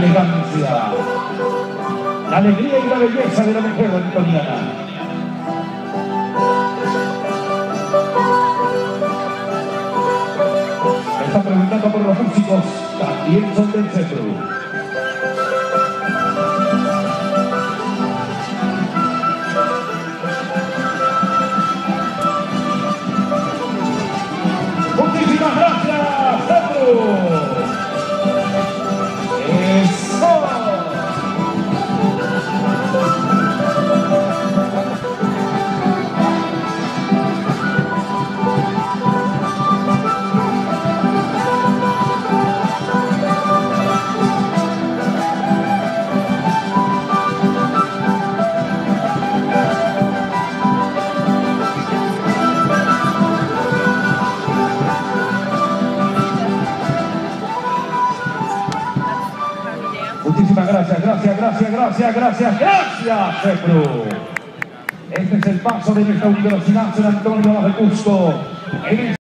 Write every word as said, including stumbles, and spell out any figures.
elegancia, la alegría y la belleza de la mujer antoniana. Me están preguntando por los músicos, también son del centro. Muchísimas gracias, Centro. Eso. Muchísimas gracias, gracias, gracias, gracias, gracias, gracias, Cepro. Este es el paso de nuestra Universidad San Antonio de Cusco.